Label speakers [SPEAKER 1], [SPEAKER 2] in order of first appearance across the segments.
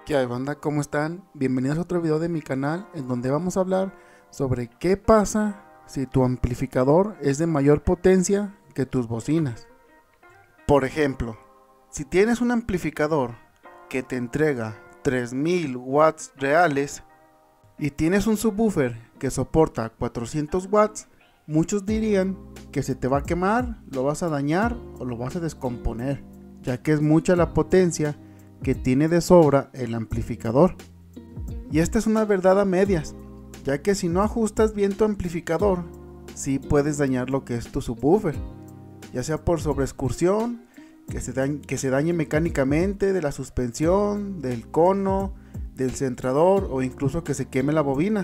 [SPEAKER 1] ¿Qué hay, banda? ¿Cómo están? Bienvenidos a otro video de mi canal en donde vamos a hablar sobre qué pasa si tu amplificador es de mayor potencia que tus bocinas. Por ejemplo, si tienes un amplificador que te entrega 3000 watts reales y tienes un subwoofer que soporta 400 watts, muchos dirían que se te va a quemar, lo vas a dañar o lo vas a descomponer, ya que es mucha la potencia que tiene de sobra el amplificador. Y esta es una verdad a medias, ya que si no ajustas bien tu amplificador, sí puedes dañar lo que es tu subwoofer, ya sea por sobreexcursión, que se dañe mecánicamente de la suspensión, del cono, del centrador o incluso que se queme la bobina.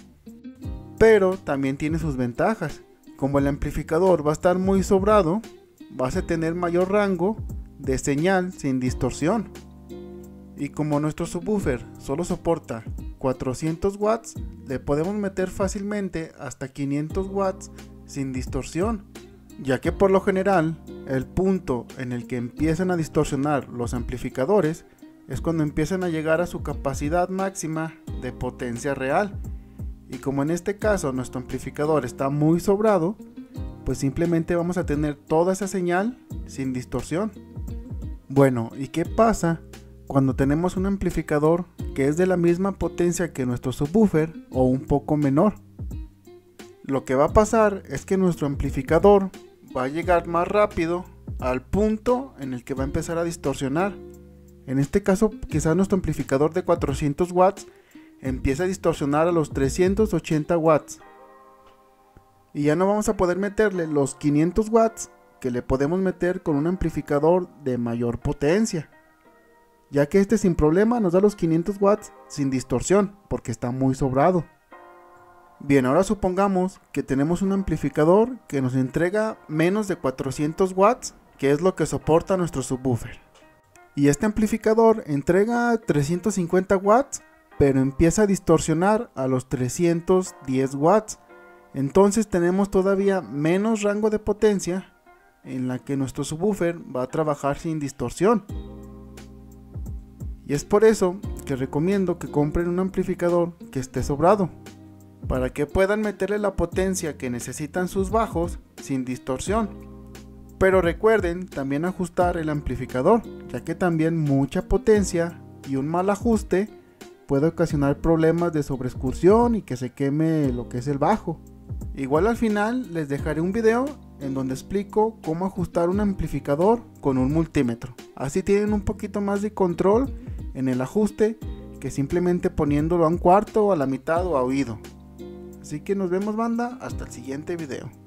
[SPEAKER 1] Pero también tiene sus ventajas, como el amplificador va a estar muy sobrado, vas a tener mayor rango de señal sin distorsión. Y como nuestro subwoofer solo soporta 400 watts, le podemos meter fácilmente hasta 500 watts sin distorsión, ya que por lo general el punto en el que empiezan a distorsionar los amplificadores es cuando empiezan a llegar a su capacidad máxima de potencia real. Y como en este caso nuestro amplificador está muy sobrado, pues simplemente vamos a tener toda esa señal sin distorsión. Bueno, ¿y qué pasa cuando tenemos un amplificador que es de la misma potencia que nuestro subwoofer o un poco menor? Lo que va a pasar es que nuestro amplificador va a llegar más rápido al punto en el que va a empezar a distorsionar. En este caso, quizá nuestro amplificador de 400 watts empieza a distorsionar a los 380 watts. Y ya no vamos a poder meterle los 500 watts que le podemos meter con un amplificador de mayor potencia, ya que este sin problema nos da los 500 watts sin distorsión porque está muy sobrado. Bien, ahora supongamos que tenemos un amplificador que nos entrega menos de 400 watts, que es lo que soporta nuestro subwoofer. Y este amplificador entrega 350 watts, pero empieza a distorsionar a los 310 watts. Entonces tenemos todavía menos rango de potencia en la que nuestro subwoofer va a trabajar sin distorsión. Y es por eso que recomiendo que compren un amplificador que esté sobrado, para que puedan meterle la potencia que necesitan sus bajos sin distorsión. Pero recuerden también ajustar el amplificador, ya que también mucha potencia y un mal ajuste puede ocasionar problemas de sobreexcursión y que se queme lo que es el bajo. Igual al final les dejaré un video en donde explico cómo ajustar un amplificador con un multímetro. Así tienen un poquito más de control en el ajuste que simplemente poniéndolo a un cuarto, a la mitad o a oído. Así que nos vemos, banda, hasta el siguiente video.